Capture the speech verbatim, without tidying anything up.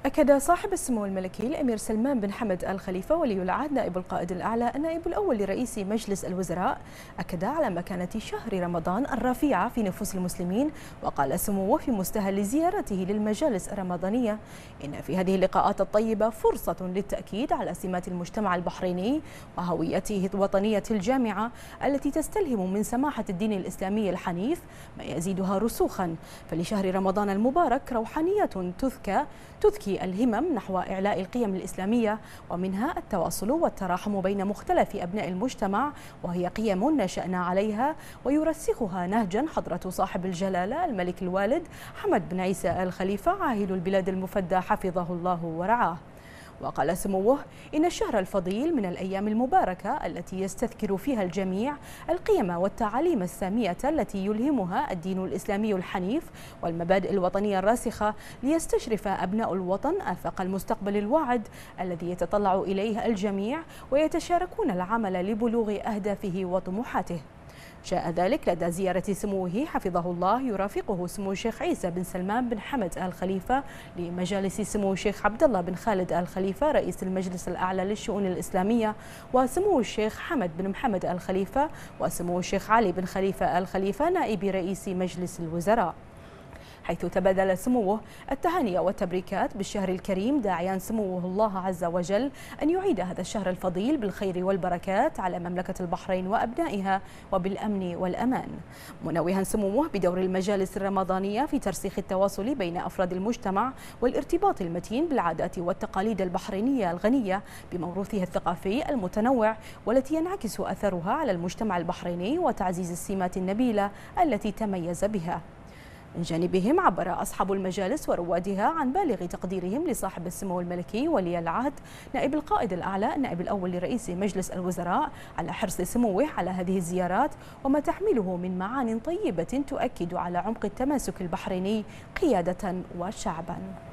أكد صاحب السمو الملكي الأمير سلمان بن حمد آل خليفة ولي العهد نائب القائد الأعلى النائب الأول لرئيس مجلس الوزراء أكد على مكانة شهر رمضان الرفيعة في نفوس المسلمين. وقال سموه في مستهل زيارته للمجالس الرمضانية إن في هذه اللقاءات الطيبة فرصة للتأكيد على سمات المجتمع البحريني وهويته الوطنية الجامعة التي تستلهم من سماحة الدين الإسلامي الحنيف ما يزيدها رسوخا. فلشهر رمضان المبارك روحانية تذكى تذكي الهمم نحو إعلاء القيم الإسلامية، ومنها التواصل والتراحم بين مختلف أبناء المجتمع، وهي قيم نشأنا عليها ويرسخها نهجا حضرة صاحب الجلالة الملك الوالد حمد بن عيسى آل خليفة عاهل البلاد المفدى حفظه الله ورعاه. وقال سموه إن الشهر الفضيل من الأيام المباركة التي يستذكر فيها الجميع القيم والتعاليم السامية التي يلهمها الدين الإسلامي الحنيف والمبادئ الوطنية الراسخة، ليستشرف أبناء الوطن آفاق المستقبل الواعد الذي يتطلع إليه الجميع ويتشاركون العمل لبلوغ أهدافه وطموحاته. جاء ذلك لدى زيارة سموه حفظه الله يرافقه سمو الشيخ عيسى بن سلمان بن حمد آل خليفة لمجالس سمو الشيخ عبد الله بن خالد آل خليفة رئيس المجلس الأعلى للشؤون الإسلامية، وسمو الشيخ حمد بن محمد آل خليفة، وسمو الشيخ علي بن خليفة آل خليفة نائب رئيس مجلس الوزراء، حيث تبادل سموه التهاني والتبريكات بالشهر الكريم، داعيا سموه الله عز وجل أن يعيد هذا الشهر الفضيل بالخير والبركات على مملكة البحرين وأبنائها وبالأمن والأمان، منوها سموه بدور المجالس الرمضانية في ترسيخ التواصل بين أفراد المجتمع والارتباط المتين بالعادات والتقاليد البحرينية الغنية بموروثها الثقافي المتنوع، والتي ينعكس أثرها على المجتمع البحريني وتعزيز السمات النبيلة التي تميز بها. من جانبهم عبر أصحاب المجالس وروادها عن بالغ تقديرهم لصاحب السمو الملكي ولي العهد نائب القائد الأعلى النائب الأول لرئيس مجلس الوزراء على حرص سموه على هذه الزيارات وما تحمله من معان طيبة تؤكد على عمق التماسك البحريني قيادة وشعبا.